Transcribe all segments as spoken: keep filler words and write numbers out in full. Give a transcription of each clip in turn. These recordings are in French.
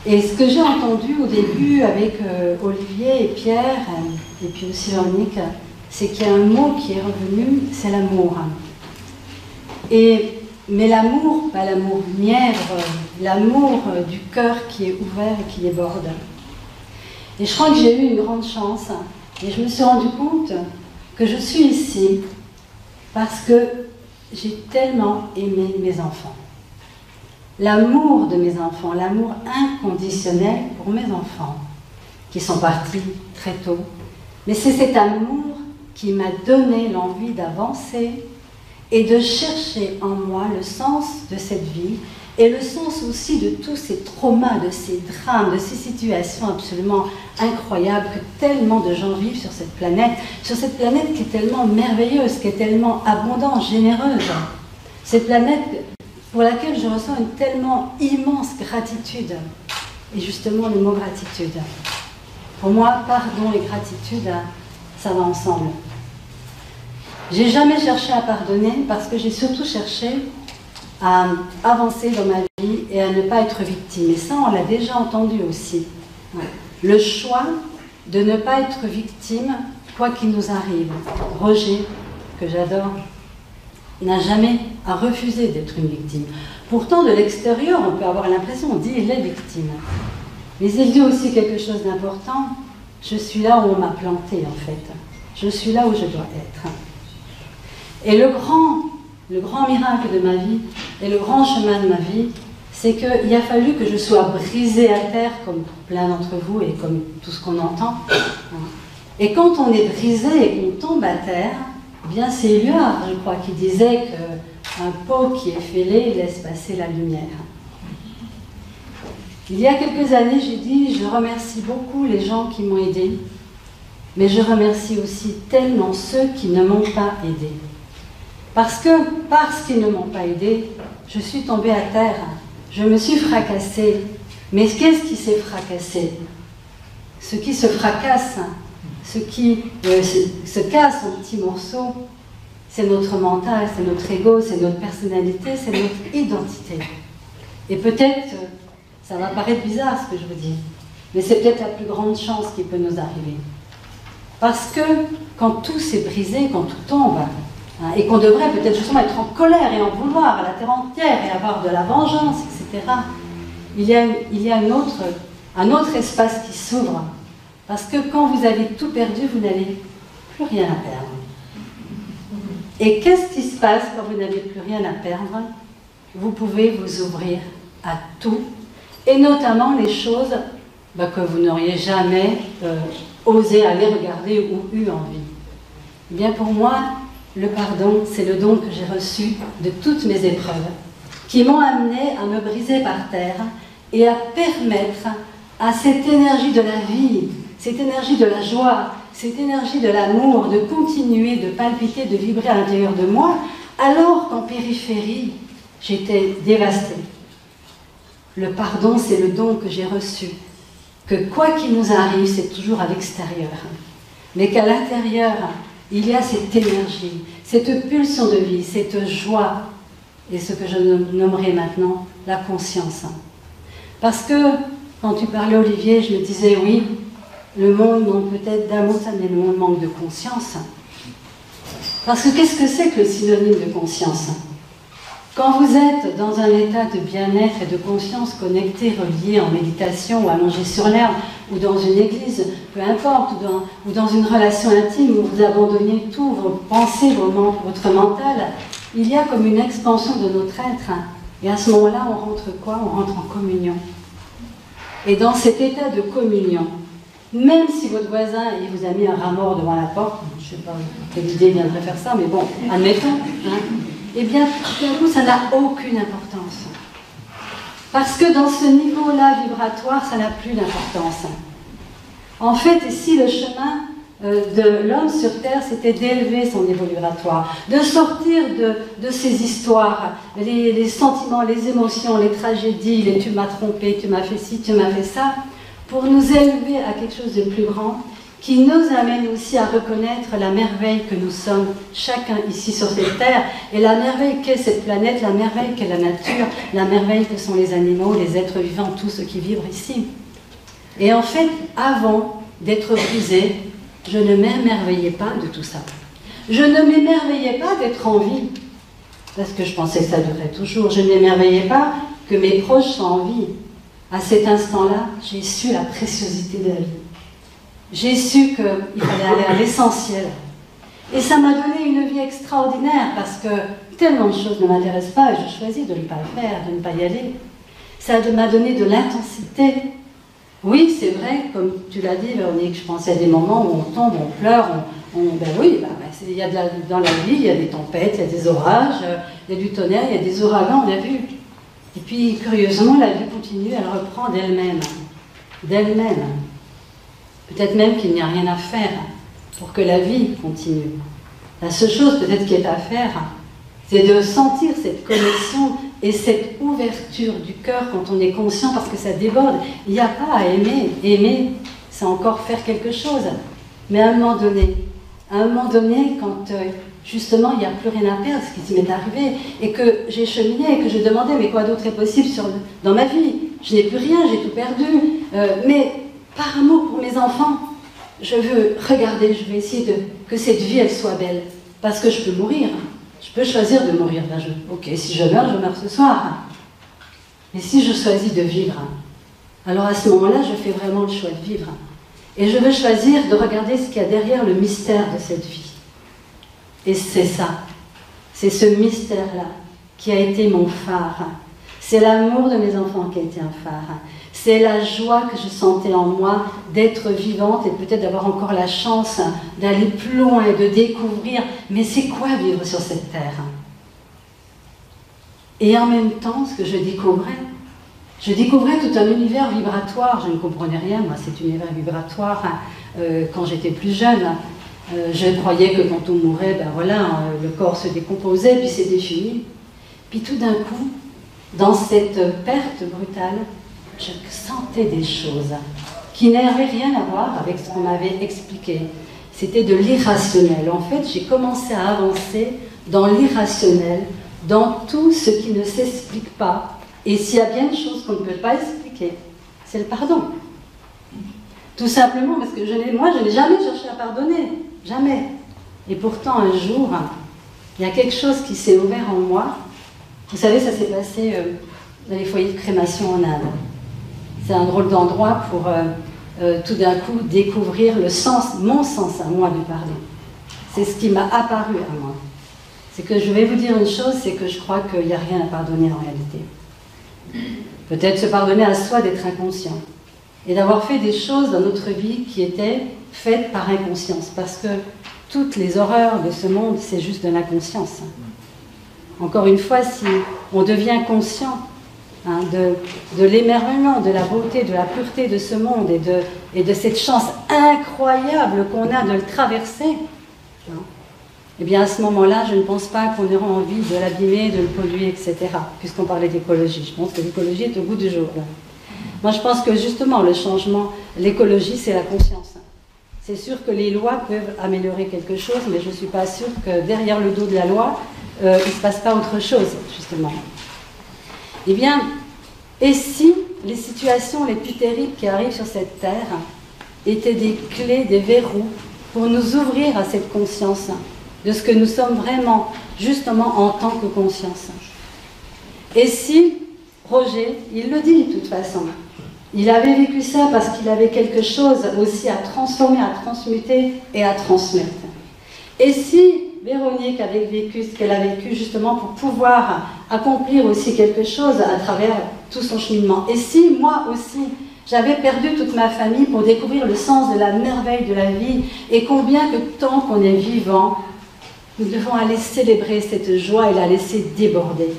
Et ce que j'ai entendu au début avec euh, Olivier et Pierre, euh, et puis aussi Véronique, c'est qu'il y a un mot qui est revenu, c'est l'amour. Et, mais l'amour, pas l'amour mièvre, l'amour euh, du cœur qui est ouvert et qui déborde. Et je crois que j'ai eu une grande chance, et je me suis rendu compte que je suis ici parce que j'ai tellement aimé mes enfants. L'amour de mes enfants, l'amour inconditionnel pour mes enfants, qui sont partis très tôt. Mais c'est cet amour qui m'a donné l'envie d'avancer et de chercher en moi le sens de cette vie et le sens aussi de tous ces traumas, de ces drames, de ces situations absolument incroyables que tellement de gens vivent sur cette planète, sur cette planète qui est tellement merveilleuse, qui est tellement abondante, généreuse. Cette planète pour laquelle je ressens une tellement immense gratitude. Et justement, le mot gratitude. Pour moi, pardon et gratitude, ça va ensemble. J'ai jamais cherché à pardonner parce que j'ai surtout cherché à avancer dans ma vie et à ne pas être victime. Et ça, on l'a déjà entendu aussi. Ouais. Le choix de ne pas être victime, quoi qu'il nous arrive. Roger, que j'adore, n'a jamais à refuser d'être une victime. Pourtant, de l'extérieur, on peut avoir l'impression, on dit il est victime. Mais il dit aussi quelque chose d'important. Je suis là où on m'a planté, en fait. Je suis là où je dois être. Et le grand, le grand miracle de ma vie, et le grand chemin de ma vie, c'est qu'il a fallu que je sois brisée à terre, comme plein d'entre vous, et comme tout ce qu'on entend. Et quand on est brisé et qu'on tombe à terre, eh bien c'est Éluard, je crois, qui disait qu'un pot qui est fêlé laisse passer la lumière. Il y a quelques années, j'ai dit, je remercie beaucoup les gens qui m'ont aidé, mais je remercie aussi tellement ceux qui ne m'ont pas aidé. Parce que, parce qu'ils ne m'ont pas aidé, je suis tombée à terre, je me suis fracassée. Mais qu'est-ce qui s'est fracassé? Ce qui se fracasse, ce qui euh, se, se casse en petits morceaux, c'est notre mental, c'est notre ego, c'est notre personnalité, c'est notre identité. Et peut-être, ça va paraître bizarre ce que je vous dis, mais c'est peut-être la plus grande chance qui peut nous arriver. Parce que quand tout s'est brisé, quand tout tombe, hein, et qu'on devrait peut-être justement être en colère et en vouloir à la terre entière et avoir de la vengeance, et cetera, il y a, il y a une autre, un autre espace qui s'ouvre. Parce que quand vous avez tout perdu, vous n'avez plus rien à perdre. Et qu'est-ce qui se passe quand vous n'avez plus rien à perdre? Vous pouvez vous ouvrir à tout, et notamment les choses bah, que vous n'auriez jamais euh, osé aller regarder ou eu envie. Eh bien pour moi, le pardon, c'est le don que j'ai reçu de toutes mes épreuves, qui m'ont amené à me briser par terre et à permettre à cette énergie de la vie, cette énergie de la joie, cette énergie de l'amour, de continuer, de palpiter, de vibrer à l'intérieur de moi, alors qu'en périphérie, j'étais dévastée. Le pardon, c'est le don que j'ai reçu, que quoi qu'il nous arrive, c'est toujours à l'extérieur, mais qu'à l'intérieur, il y a cette énergie, cette pulsion de vie, cette joie, et ce que je nommerai maintenant la conscience. Parce que, quand tu parlais, Olivier, je me disais, oui, le monde manque peut-être d'amour, mais le monde manque de conscience. Parce que qu'est-ce que c'est que le synonyme de conscience? Quand vous êtes dans un état de bien-être et de conscience connecté, relié en méditation ou allongé sur l'herbe, ou dans une église, peu importe, ou dans, ou dans une relation intime où vous abandonnez tout, vos pensées, vos, votre mental, il y a comme une expansion de notre être. Et à ce moment-là, on rentre quoi? On rentre en communion. Et dans cet état de communion, même si votre voisin il vous a mis un rat mort devant la porte, je ne sais pas quelle idée viendrait faire ça, mais bon, admettons, hein, eh bien, tout d'un coup, ça n'a aucune importance. Parce que dans ce niveau-là vibratoire, ça n'a plus d'importance. En fait, ici, le chemin euh, de l'homme sur Terre, c'était d'élever son niveau vibratoire, de sortir de, de ces histoires, les, les sentiments, les émotions, les tragédies, les « tu m'as trompé, tu m'as fait ci, tu m'as fait ça », pour nous élever à quelque chose de plus grand, qui nous amène aussi à reconnaître la merveille que nous sommes, chacun ici sur cette terre, et la merveille qu'est cette planète, la merveille qu'est la nature, la merveille que sont les animaux, les êtres vivants, tous ceux qui vivent ici. Et en fait, avant d'être brisé, je ne m'émerveillais pas de tout ça. Je ne m'émerveillais pas d'être en vie, parce que je pensais que ça durerait toujours. Je ne m'émerveillais pas que mes proches soient en vie. À cet instant-là, j'ai su la préciosité de la vie. J'ai su qu'il fallait aller à l'essentiel. Et ça m'a donné une vie extraordinaire, parce que tellement de choses ne m'intéressent pas, et je choisis de ne pas le faire, de ne pas y aller. Ça m'a donné de l'intensité. Oui, c'est vrai, comme tu l'as dit, Véronique, je pensais à des moments où on tombe, on pleure, on, on, ben oui, ben, il y a de la, dans la vie, il y a des tempêtes, il y a des orages, il y a du tonnerre, il y a des ouragans, on a vu. Et puis, curieusement, la vie continue, elle reprend d'elle-même, d'elle-même. Peut-être même qu'il n'y a rien à faire pour que la vie continue. La seule chose peut-être qui est à faire, c'est de sentir cette connexion et cette ouverture du cœur quand on est conscient, parce que ça déborde. Il n'y a pas à aimer. Aimer, c'est encore faire quelque chose. Mais à un moment donné, à un moment donné, quand euh, justement il n'y a plus rien à perdre, ce qui m'est arrivé, et que j'ai cheminé, et que je demandais, mais quoi d'autre est possible sur, dans ma vie? Je n'ai plus rien, j'ai tout perdu. Euh, mais par amour pour mes enfants, je veux regarder, je vais essayer de, que cette vie, elle soit belle. Parce que je peux mourir. Je peux choisir de mourir. Là, je, ok, si je meurs, je meurs ce soir. Mais si je choisis de vivre, alors à ce moment-là, je fais vraiment le choix de vivre. Et je veux choisir de regarder ce qu'il y a derrière le mystère de cette vie. Et c'est ça. C'est ce mystère-là qui a été mon phare. C'est l'amour de mes enfants qui a été un phare. C'est la joie que je sentais en moi d'être vivante et peut-être d'avoir encore la chance d'aller plus loin et de découvrir, mais c'est quoi vivre sur cette terre? Et en même temps, ce que je découvrais, je découvrais tout un univers vibratoire. Je ne comprenais rien, moi, cet univers vibratoire, hein, euh, quand j'étais plus jeune. Euh, je croyais que quand on mourait, ben voilà, euh, le corps se décomposait, puis c'était fini. Puis tout d'un coup, dans cette perte brutale, je sentais des choses qui n'avaient rien à voir avec ce qu'on m'avait expliqué. C'était de l'irrationnel. En fait, j'ai commencé à avancer dans l'irrationnel, dans tout ce qui ne s'explique pas. Et s'il y a bien une chose qu'on ne peut pas expliquer, c'est le pardon. Tout simplement parce que je n'ai, moi, je n'ai jamais cherché à pardonner. Jamais. Et pourtant, un jour, il y a quelque chose qui s'est ouvert en moi. Vous savez, ça s'est passé euh, dans les foyers de crémation en Inde. C'est un drôle d'endroit pour euh, euh, tout d'un coup découvrir le sens, mon sens à moi du pardon. C'est ce qui m'a apparu à moi. C'est que je vais vous dire une chose, c'est que je crois qu'il n'y a rien à pardonner en réalité. Peut-être se pardonner à soi d'être inconscient et d'avoir fait des choses dans notre vie qui étaient faites par inconscience, parce que toutes les horreurs de ce monde, c'est juste de l'inconscience. Encore une fois, si on devient conscient Hein, de, de l'émerveillement, de la beauté, de la pureté de ce monde et de, et de cette chance incroyable qu'on a de le traverser, hein, eh bien à ce moment-là, je ne pense pas qu'on aura envie de l'abîmer, de le polluer, et cetera. Puisqu'on parlait d'écologie, je pense que l'écologie est au goût du jour. Là. Moi, je pense que justement, le changement, l'écologie, c'est la conscience. C'est sûr que les lois peuvent améliorer quelque chose, mais je ne suis pas sûre que derrière le dos de la loi, euh, il ne se passe pas autre chose, justement. Eh bien, et si les situations les plus terribles qui arrivent sur cette terre étaient des clés, des verrous pour nous ouvrir à cette conscience de ce que nous sommes vraiment, justement, en tant que conscience. Et si, Roger, il le dit de toute façon, il avait vécu ça parce qu'il avait quelque chose aussi à transformer, à transmuter et à transmettre. Et si Véronique avait vécu ce qu'elle a vécu justement pour pouvoir accomplir aussi quelque chose à travers tout son cheminement. Et si moi aussi, j'avais perdu toute ma famille pour découvrir le sens de la merveille de la vie et combien que tant qu'on est vivant, nous devons aller célébrer cette joie et la laisser déborder.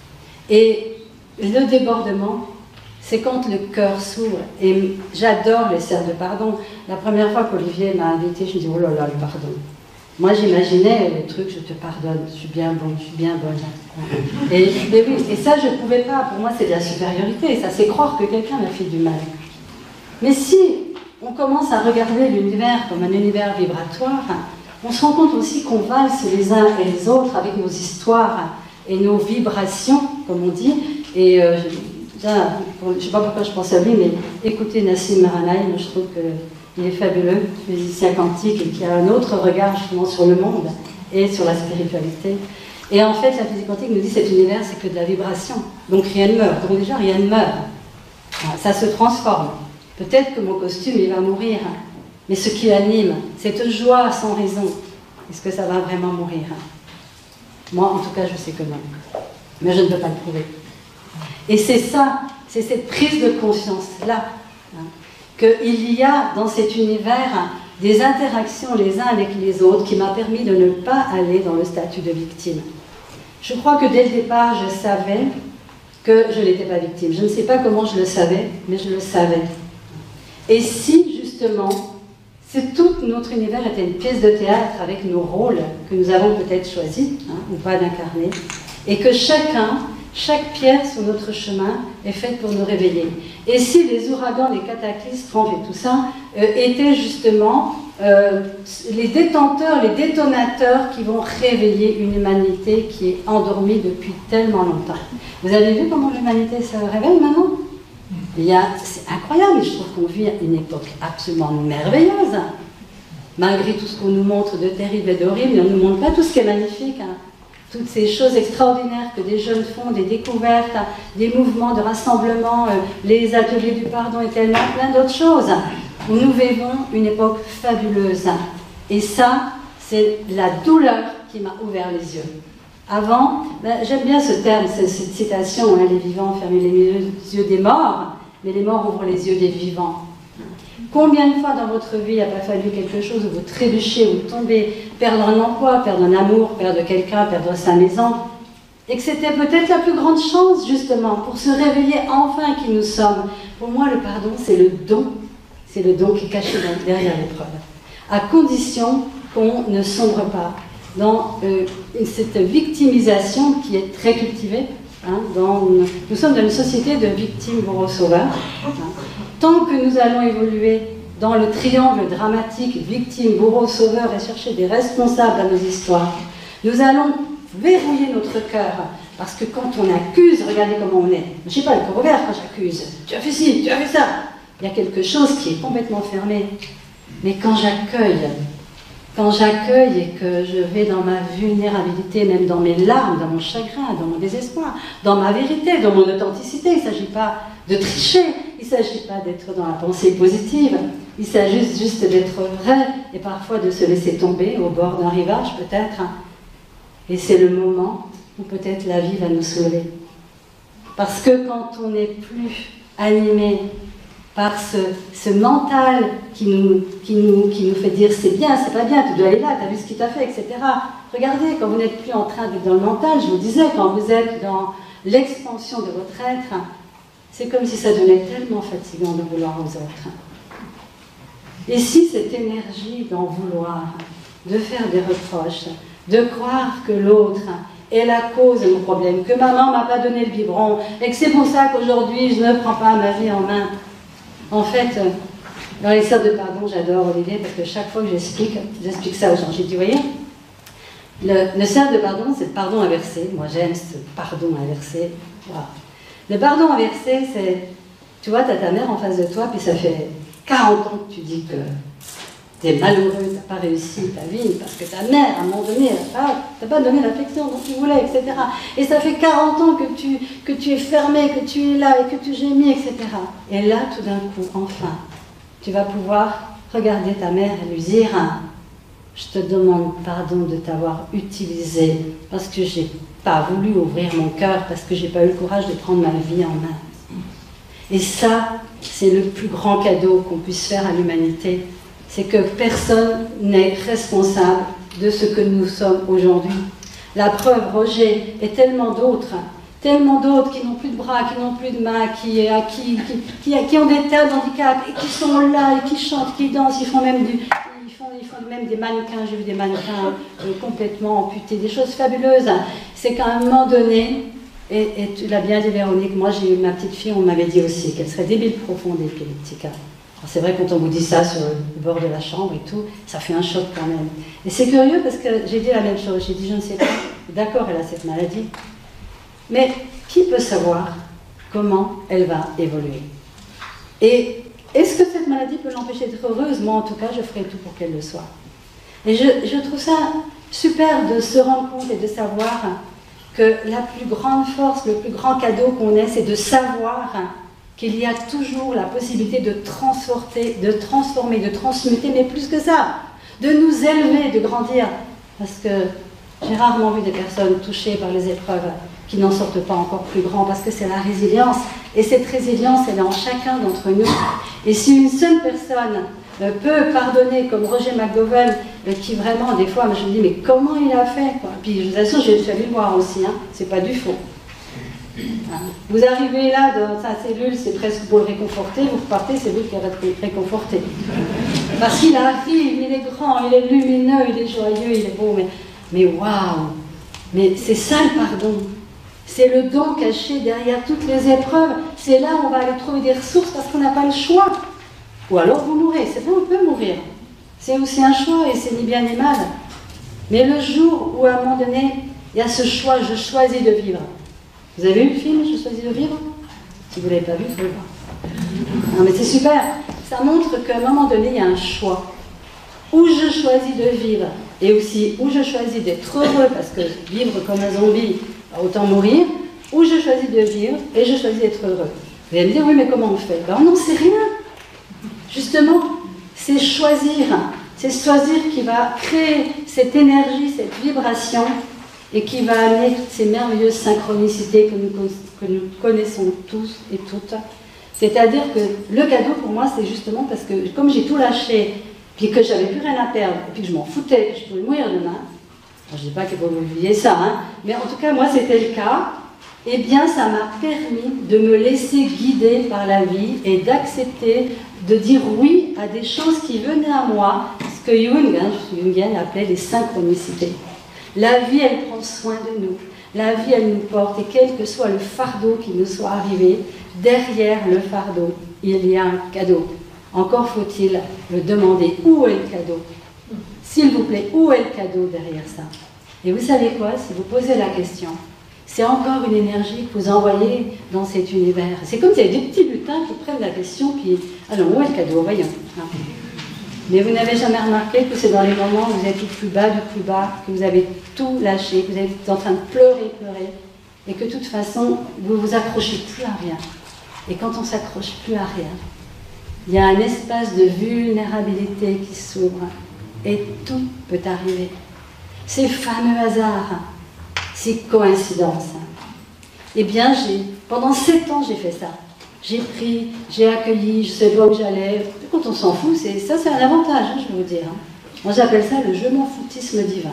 Et le débordement, c'est quand le cœur s'ouvre. Et j'adore les cercles de pardon. La première fois qu'Olivier m'a invité, je me dis « Oh là là, le pardon ». Moi, j'imaginais le truc, je te pardonne, je suis bien bonne, je suis bien bonne. Et, et, oui, et ça, je ne pouvais pas. Pour moi, c'est de la supériorité. Ça, c'est croire que quelqu'un m'a fait du mal. Mais si on commence à regarder l'univers comme un univers vibratoire, on se rend compte aussi qu'on valse les uns et les autres avec nos histoires et nos vibrations, comme on dit. Et euh, là, je ne sais pas pourquoi je pense à lui, mais écoutez Nassim Haramein, moi je trouve qu'il est fabuleux, physicien quantique, et qui a un autre regard justement sur le monde et sur la spiritualité. Et en fait, la physique quantique nous dit que cet univers, c'est que de la vibration. Donc rien ne meurt. Donc déjà, rien ne meurt. Ça se transforme. Peut-être que mon costume, il va mourir. Mais ce qui anime, cette joie sans raison, est-ce que ça va vraiment mourir? Moi, en tout cas, je sais que non. Mais je ne peux pas le prouver. Et c'est ça, c'est cette prise de conscience-là, hein, qu'il y a dans cet univers des interactions les uns avec les autres qui m'a permis de ne pas aller dans le statut de victime. Je crois que dès le départ, je savais que je n'étais pas victime. Je ne sais pas comment je le savais, mais je le savais. Et si, justement, si tout notre univers était une pièce de théâtre avec nos rôles que nous avons peut-être choisis, hein, ou pas d'incarner, et que chacun, chaque pierre sur notre chemin est faite pour nous réveiller. Et si les ouragans, les cataclysmes, et tout ça, euh, étaient justement euh, les détenteurs, les détonateurs qui vont réveiller une humanité qui est endormie depuis tellement longtemps. Vous avez vu comment l'humanité se réveille maintenant? C'est incroyable, je trouve qu'on vit une époque absolument merveilleuse. Malgré tout ce qu'on nous montre de terrible et d'horrible, on ne nous montre pas tout ce qui est magnifique. Hein. Toutes ces choses extraordinaires que des jeunes font, des découvertes, des mouvements de rassemblement, euh, les ateliers du pardon et tellement plein d'autres choses. Où nous vivons une époque fabuleuse. Et ça, c'est la douleur qui m'a ouvert les yeux. Avant, ben, j'aime bien ce terme, cette citation, hein, les vivants ferment les yeux des morts, mais les morts ouvrent les yeux des vivants. Combien de fois dans votre vie il n'a pas fallu quelque chose où vous trébuchez, où vous tombez, perdre un emploi, perdre un amour, perdre quelqu'un, perdre sa maison, et que c'était peut-être la plus grande chance, justement, pour se réveiller enfin qui nous sommes. Pour moi, le pardon, c'est le don. C'est le don qui est caché derrière l'épreuve. À condition qu'on ne sombre pas dans euh, cette victimisation qui est très cultivée. Hein, dans, nous sommes dans une société de victimes bourreaux-sauveurs. Hein. Tant que nous allons évoluer dans le triangle dramatique victime, bourreau, sauveur et chercher des responsables à nos histoires, nous allons verrouiller notre cœur. Parce que quand on accuse, regardez comment on est. Je ne sais pas, le cœur ouvert quand j'accuse. Tu as fait ci, tu as fait ça. Il y a quelque chose qui est complètement fermé. Mais quand j'accueille, quand j'accueille et que je vais dans ma vulnérabilité, même dans mes larmes, dans mon chagrin, dans mon désespoir, dans ma vérité, dans mon authenticité, il ne s'agit pas de tricher, il ne s'agit pas d'être dans la pensée positive, il s'agit juste d'être vrai et parfois de se laisser tomber au bord d'un rivage peut-être. Et c'est le moment où peut-être la vie va nous soulever. Parce que quand on n'est plus animé par ce, ce mental qui nous, qui, nous, qui nous fait dire c'est bien, c'est pas bien, tu dois aller là, tu as vu ce qu'il t'a fait, et cetera. Regardez, quand vous n'êtes plus en train d'être dans le mental, je vous disais, quand vous êtes dans l'expansion de votre être, c'est comme si ça devenait tellement fatigant de vouloir aux autres. Et si cette énergie d'en vouloir, de faire des reproches, de croire que l'autre est la cause de mon problème, que maman ne m'a pas donné le biberon, et que c'est pour ça qu'aujourd'hui je ne prends pas ma vie en main. En fait, dans les cercles de pardon, j'adore Olivier, parce que chaque fois que j'explique, j'explique ça aux gens. J'ai dit, vous voyez, le, le cercle de pardon, c'est le pardon inversé. Moi, j'aime ce pardon inversé. Wow. Le pardon inversé, c'est, tu vois, tu as ta mère en face de toi, puis ça fait quarante ans que tu dis que tu es malheureux, tu n'as pas réussi ta vie, parce que ta mère, à un moment donné, elle t'a pas donné l'affection dont tu voulais, et cetera. Et ça fait quarante ans que tu, que tu es fermé, que tu es là, et que tu gémis, et cetera. Et là, tout d'un coup, enfin, tu vas pouvoir regarder ta mère et lui dire « Je te demande pardon de t'avoir utilisé, parce que je n'ai pas voulu ouvrir mon cœur, parce que je n'ai pas eu le courage de prendre ma vie en main. » Et ça, c'est le plus grand cadeau qu'on puisse faire à l'humanité. C'est que personne n'est responsable de ce que nous sommes aujourd'hui. La preuve, Roger, et tellement d'autres, tellement d'autres qui n'ont plus de bras, qui n'ont plus de mains, qui, qui, qui, qui, qui ont des tas d'handicap, et qui sont là, et qui chantent, qui dansent, ils font même, du, ils font, ils font même des mannequins, j'ai vu des mannequins euh, complètement amputés, des choses fabuleuses. C'est qu'à un moment donné, et, et tu l'as bien dit Véronique, moi j'ai eu ma petite fille, on m'avait dit aussi qu'elle serait débile profonde et épileptique. C'est vrai, quand on vous dit ça sur le bord de la chambre et tout, ça fait un choc quand même. Et c'est curieux parce que j'ai dit la même chose. J'ai dit, je ne sais pas, d'accord, elle a cette maladie. Mais qui peut savoir comment elle va évoluer? Et est-ce que cette maladie peut l'empêcher d'être heureuse? Moi, en tout cas, je ferai tout pour qu'elle le soit. Et je, je trouve ça super de se rendre compte et de savoir que la plus grande force, le plus grand cadeau qu'on ait, c'est de savoir qu'il y a toujours la possibilité de transporter, de transformer, de transmuter, mais plus que ça, de nous élever, de grandir. Parce que j'ai rarement vu des personnes touchées par les épreuves qui n'en sortent pas encore plus grands, parce que c'est la résilience. Et cette résilience, elle est en chacun d'entre nous. Et si une seule personne euh, peut pardonner, comme Roger McGowan, euh, qui vraiment, des fois, je me dis, mais comment il a fait quoi? Puis je vous assure, je suis allée le voir aussi, hein, c'est pas du faux. Vous arrivez là dans sa cellule, c'est presque pour le réconforter, vous repartez, c'est vous qui êtes réconforté. Parce qu'il arrive, il est grand, il est lumineux, il est joyeux, il est beau, mais, mais waouh! Mais c'est ça le pardon. C'est le don caché derrière toutes les épreuves. C'est là où on va aller trouver des ressources parce qu'on n'a pas le choix. Ou alors vous mourrez, c'est vrai, on peut mourir. C'est aussi un choix et c'est ni bien ni mal. Mais le jour où à un moment donné, il y a ce choix, je choisis de vivre. Vous avez vu le film, Je choisis de vivre? Si vous ne l'avez pas vu, il faut le voir. Non mais c'est super. Ça montre qu'à un moment donné, il y a un choix. Où je choisis de vivre et aussi où je choisis d'être heureux, parce que vivre comme un zombie, autant mourir, où je choisis de vivre et je choisis d'être heureux. Vous allez me dire, oui, mais comment on fait? Ben, on n'en sait rien. Justement, c'est choisir. C'est choisir qui va créer cette énergie, cette vibration, et qui va amener toutes ces merveilleuses synchronicités que nous, que nous connaissons tous et toutes. C'est-à-dire que le cadeau, pour moi, c'est justement parce que, comme j'ai tout lâché, puis que j'avais plus rien à perdre, et puis que je m'en foutais, que je pouvais mourir demain, je ne dis pas que vous oubliez ça, hein, mais en tout cas, moi, c'était le cas. Eh bien, ça m'a permis de me laisser guider par la vie et d'accepter de dire oui à des choses qui venaient à moi, ce que Jung, hein, Jung appelait les synchronicités. La vie, elle prend soin de nous. La vie, elle nous porte, et quel que soit le fardeau qui nous soit arrivé, derrière le fardeau, il y a un cadeau. Encore faut-il le demander. Où est le cadeau? S'il vous plaît, où est le cadeau derrière ça? Et vous savez quoi? Si vous posez la question, c'est encore une énergie que vous envoyez dans cet univers. C'est comme s'il y avait des petits lutins qui prennent la question, puis, alors, où est le cadeau? Voyons. Hein. Mais vous n'avez jamais remarqué que c'est dans les moments où vous êtes le plus bas du plus bas, que vous avez tout lâché, que vous êtes en train de pleurer, pleurer, et que de toute façon, vous vous accrochez plus à rien. Et quand on s'accroche plus à rien, il y a un espace de vulnérabilité qui s'ouvre, et tout peut arriver. Ces fameux hasards, ces coïncidences. Eh bien, pendant sept ans, j'ai fait ça. J'ai pris, j'ai accueilli, je sais pas où j'allais. Quand on s'en fout, ça c'est un avantage, hein, je vais vous dire. Hein. Moi j'appelle ça le je m'en foutisme divin.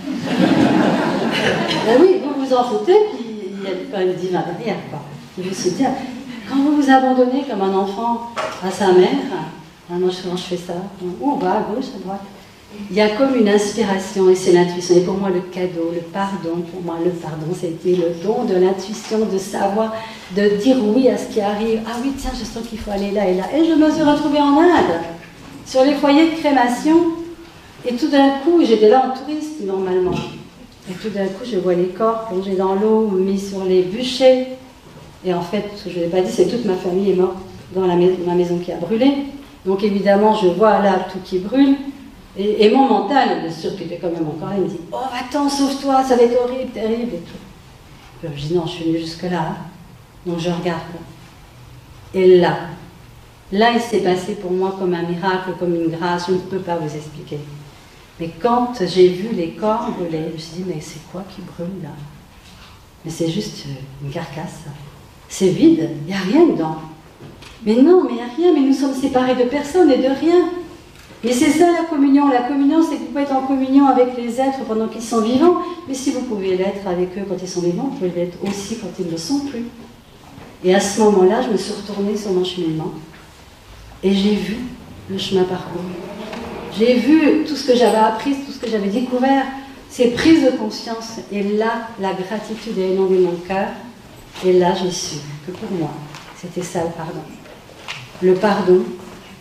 Ben oui, vous vous en foutez, puis il y a quand même divin derrière, quoi. Je veux se dire, quand vous vous abandonnez comme un enfant à sa mère, hein, moi souvent je fais ça, où on va, à gauche, à droite, il y a comme une inspiration, et c'est l'intuition. Et pour moi, le cadeau, le pardon, pour moi, le pardon, c'était le don de l'intuition, de savoir, de dire oui à ce qui arrive. Ah oui, tiens, je sens qu'il faut aller là et là. Et je me suis retrouvée en Inde, sur les foyers de crémation. Et tout d'un coup, j'étais là en touriste, normalement. Et tout d'un coup, je vois les corps plongés dans l'eau, mis sur les bûchers. Et en fait, ce que je ne vous ai pas dit, c'est que toute ma famille est morte dans la maison, ma maison qui a brûlé. Donc évidemment, je vois là tout qui brûle. Et, et mon mental, bien sûr, qui était quand même encore là, il me dit « Oh, attends, sauve-toi, ça va être horrible, terrible. » et tout. Alors, je dis « Non, je suis venue jusque-là. Hein. » Donc je regarde. Et là, là, il s'est passé pour moi comme un miracle, comme une grâce, je ne peux pas vous expliquer. Mais quand j'ai vu les corps brûler, je me suis dit « Mais c'est quoi qui brûle là ?» Mais c'est juste une carcasse. C'est vide, il n'y a rien dedans. Mais non, mais il n'y a rien, mais nous sommes séparés de personne et de rien. Mais c'est ça la communion. La communion, c'est que vous pouvez être en communion avec les êtres pendant qu'ils sont vivants, mais si vous pouvez l'être avec eux quand ils sont vivants, vous pouvez l'être aussi quand ils ne le sont plus. Et à ce moment-là, je me suis retournée sur mon cheminement et j'ai vu le chemin parcouru. J'ai vu tout ce que j'avais appris, tout ce que j'avais découvert, ces prises de conscience. Et là, la gratitude a inondé mon cœur. Et là, j'ai su que pour moi, c'était ça le pardon. Le pardon,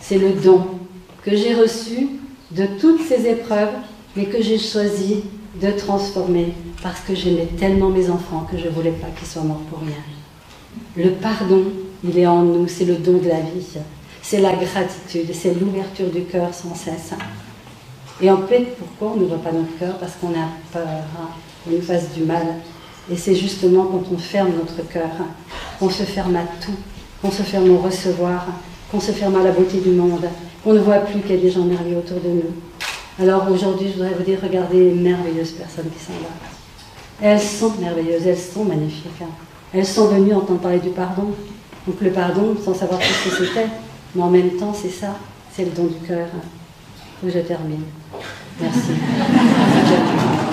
c'est le don que j'ai reçu de toutes ces épreuves, mais que j'ai choisi de transformer parce que j'aimais tellement mes enfants que je ne voulais pas qu'ils soient morts pour rien. Le pardon, il est en nous, c'est le don de la vie, c'est la gratitude, c'est l'ouverture du cœur sans cesse. Et en fait, pourquoi on n'ouvre pas notre cœur? Parce qu'on a peur hein, qu'on nous fasse du mal. Et c'est justement quand on ferme notre cœur, qu'on se ferme à tout, qu'on se ferme au recevoir, qu'on se ferme à la beauté du monde, qu'on ne voit plus qu'il y a des gens merveilleux autour de nous. Alors aujourd'hui, je voudrais vous dire, regardez les merveilleuses personnes qui sont là. Elles sont merveilleuses, elles sont magnifiques. Hein. Elles sont venues entendre parler du pardon. Donc le pardon, sans savoir ce que c'était, mais en même temps, c'est ça, c'est le don du cœur. Faut que je termine. Merci.